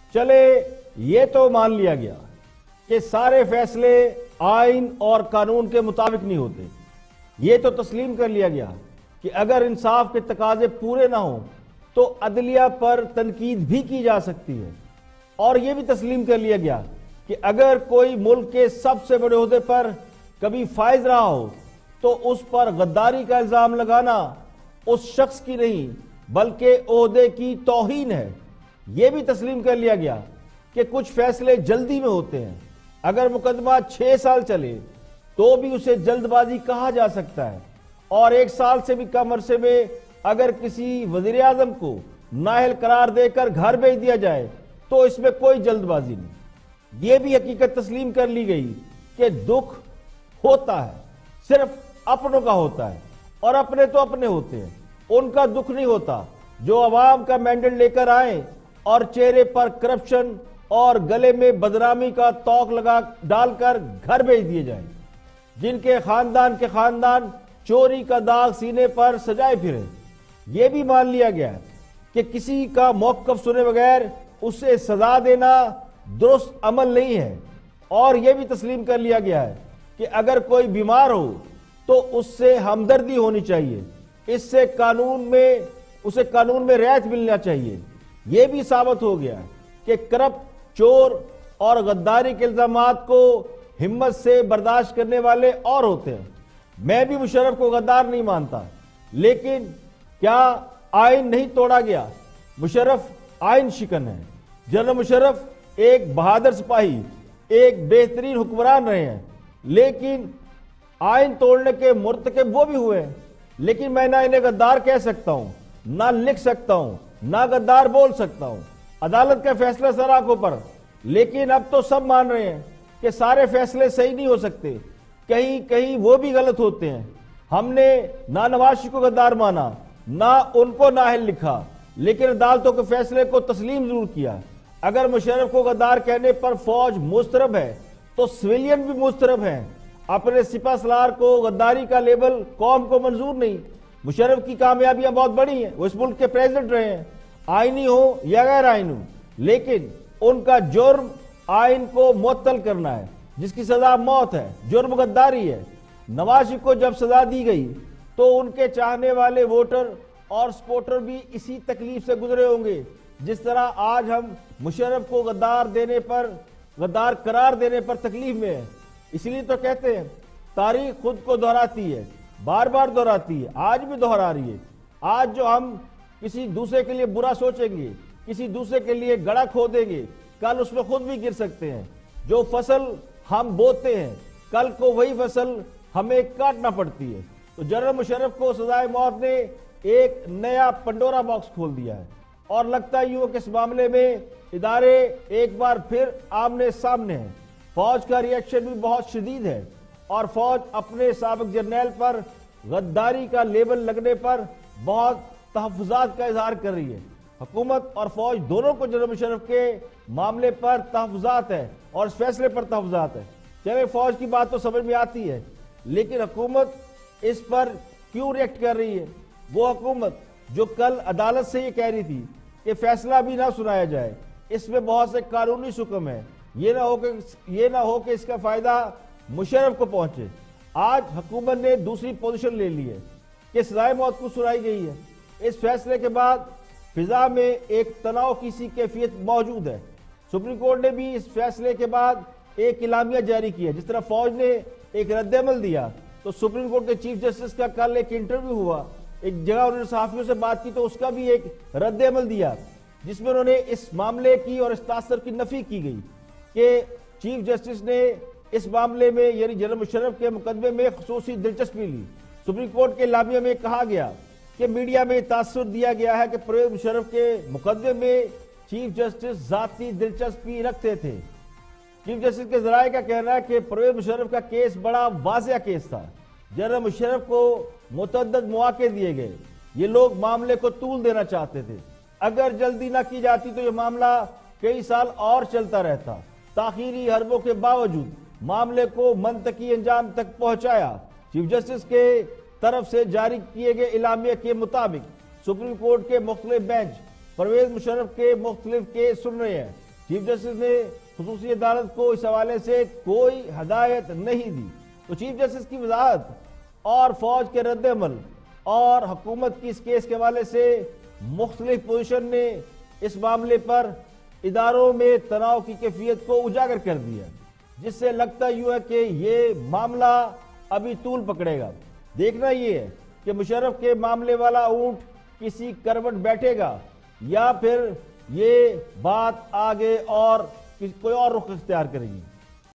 چلے یہ تو مان لیا گیا کہ سارے فیصلے آئین اور قانون کے مطابق نہیں ہوتے، یہ تو تسلیم کر لیا گیا کہ اگر انصاف کے تقاضے پورے نہ ہوں تو عدلیہ پر تنقید بھی کی جا سکتی ہے، اور یہ بھی تسلیم کر لیا گیا کہ اگر کوئی ملک کے سب سے بڑے عہدے پر کبھی فائز رہا ہو تو اس پر غداری کا الزام لگانا اس شخص کی نہیں بلکہ عہدے کی توہین ہے۔ یہ بھی تسلیم کر لیا گیا کہ کچھ فیصلے جلدی میں ہوتے ہیں، اگر مقدمہ 6 سال چلے تو بھی اسے جلد بازی کہا جا سکتا ہے، اور 1 سال سے بھی کم عرصے میں اگر کسی وزیر اعظم کو نااہل قرار دے کر گھر بھیج دیا جائے تو اس میں کوئی جلد بازی نہیں۔ یہ بھی حقیقت تسلیم کر لی گئی کہ دکھ ہوتا ہے، صرف اپنوں کا ہوتا ہے، اور اپنے تو اپنے ہوتے ہیں، ان کا دکھ نہیں ہوتا جو عوام کا مینڈیٹ لے کر آئیں اور چہرے پر کرپشن اور گلے میں بدنامی کا توق ڈال کر گھر بھیج دیے جائیں، جن کے خاندان چوری کا داغ سینے پر سجائے پھرے۔ یہ بھی مان لیا گیا کہ کسی کا موقف سنے بغیر اسے سزا دینا درست عمل نہیں ہے، اور یہ بھی تسلیم کر لیا گیا ہے کہ اگر کوئی بیمار ہو تو اس سے ہمدردی ہونی چاہیے، اسے قانون میں رعایت ملنا چاہیے۔ یہ بھی ثابت ہو گیا کہ کرپٹ، چور اور غداری کے الزامات کو ہمت سے برداشت کرنے والے اور ہوتے ہیں۔ میں بھی مشرف کو غدار نہیں مانتا، لیکن کیا آئین نہیں توڑا گیا؟ مشرف آئین شکن ہے۔ جنرل مشرف ایک بہادر سپاہی، ایک بہترین حکمران رہے ہیں، لیکن آئین توڑنے کے مرتکب وہ بھی ہوئے ہیں، لیکن میں نہ انہیں غدار کہہ سکتا ہوں، نہ لکھ سکتا ہوں، نہ غدار بول سکتا ہوں۔ عدالت کا فیصلہ سر آنکھوں پر، لیکن اب تو سب مان رہے ہیں کہ سارے فیصلے صحیح نہیں ہو سکتے، کہیں وہ بھی غلط ہوتے ہیں۔ ہم نے نہ نواز شریف کو غدار مانا، نہ ان کو نااہل لکھا، لیکن عدالتوں کے فیصلے کو تسلیم ضرور کیا۔ اگر مشرف کو غدار کہنے پر فوج مضطرب ہے تو سویلین بھی مضطرب ہیں۔ اپنے سپہ سالار کو غداری کا لیبل قوم کو منظور نہیں۔ مشرف کی کامیابیاں بہت بڑی ہیں، وہ اس ملک کے پریزیڈنٹ رہے ہیں، آئینی ہو یا غیر آئینی ہو، لیکن ان کا جرم آئین کو معطل کرنا ہے، جس کی سزا موت ہے، جرم غداری ہے۔ نواز شریف کو جب سزا دی گئی تو ان کے چاہنے والے ووٹر اور سپورٹر بھی اسی تکلیف سے گزرے ہوں گے جس طرح آج ہم مشرف کو غدار قرار دینے پر تکلیف میں ہیں۔ اس لیے تو کہتے ہیں تاریخ خود کو دہراتی ہے، بار بار دہراتی ہے، آج بھی دہرا رہی ہے۔ آج جو ہم کسی دوسرے کے لیے برا سوچیں گے، کسی دوسرے کے لیے گڑھا کھودیں گے، کل اس میں خود بھی گر سکتے ہیں۔ جو فصل ہم بوتے ہیں کل کو وہی فصل ہمیں کاٹنا پڑتی ہے۔ تو جنرل مشرف کو سزائے موت نے ایک نیا پنڈورا باکس کھول دیا ہے، اور لگتا ہے کہ اس معاملے میں ادارے ایک بار پھر آمنے سامنے ہیں۔ فوج کا ریئیکشن بھی بہت شدید ہے، اور فوج اپنے سابق جرنیل پر غداری کا لیبل لگنے پر بہت تحفظات کا اظہار کر رہی ہے۔ حکومت اور فوج دونوں کو جنرل مشرف کے معاملے پر تحفظات ہے اور اس فیصلے پر تحفظات ہے۔ چلے فوج کی بات تو سمجھ میں آتی ہے، لیکن حکومت اس پر کیوں ریئیکٹ کر رہی ہے؟ وہ حکومت جو کل عدالت سے یہ کہہ رہی تھی کہ فیصلہ بھی نہ سنایا جائے، اس میں بہت سے قانونی حکم ہیں، یہ نہ ہو کہ اس کا فائدہ مشرف کو پہنچے۔ آج حکومت نے دوسری پوزیشن لے لی ہے کہ سزائے موت کو سنائی گئی ہے۔ اس فیصلے کے بعد فضا میں ایک تناؤ کی سی کیفیت موجود ہے۔ سپریم کورٹ نے بھی اس فیصلے کے بعد ایک اعلامیہ جاری کیا۔ جس طرح فوج نے ایک رد عمل دیا تو سپریم کورٹ کے چیف جسٹس کا کل ایک انٹرویو ہوا، ایک جگہ انہوں نے صحافیوں سے بات کی تو اس کا بھی ایک رد عمل دیا، جس میں انہوں نے اس معاملے کی اور اس تاثر کی نفی کی گئی کہ چیف جسٹس نے اس معاملے میں یعنی جنرل مشرف کے مقدمے میں خصوصی دلچسپی لی۔ سپریم کورٹ کے اعلامیہ میں کہا گیا کہ میڈیا میں تاثر دیا گیا ہے کہ پرویز مشرف کے مقدمے میں چیف جسٹس ذاتی دلچسپی رکھتے تھے۔ چیف جسٹس کے ذرائع کا کہنا ہے کہ پرویز مشرف کا کیس بڑا واضح کیس تھا، جنرل مشرف کو متعدد مواقع دیے گئے، یہ لوگ معاملے کو طول دینا چاہتے تھے، اگر جلدی نہ کی جاتی تو یہ معاملہ کئی سال اور چلتا رہتا۔ تاخیری حربوں کے باوجود معاملے کو منطقی انجام تک پہنچایا۔ چیف جسٹس کے طرف سے جاری کیے گئے اعلامیہ کے مطابق سپریم کورٹ کے مختلف بینچ پرویز مشرف کے مختلف کیس سن رہے ہیں۔ چیف جسٹس نے خصوصی عدالت کو اس حوالے سے کوئی ہدایت نہیں دی. تو چیف جسٹس کی وضاحت اور فوج کے رد عمل اور حکومت کی اس کیس کے حوالے سے مختلف پوزیشن نے اس معاملے پر اداروں میں تناؤ کی کیفیت کو اجاگر کر دیا، جس سے لگتا یوں ہے کہ یہ معاملہ ابھی طول پکڑے گا. دیکھنا یہ ہے کہ مشرف کے معاملے والا اونٹ کسی کروٹ بیٹھے گا یا پھر یہ بات آگے اور کوئی اور رخ اختیار کرے گی.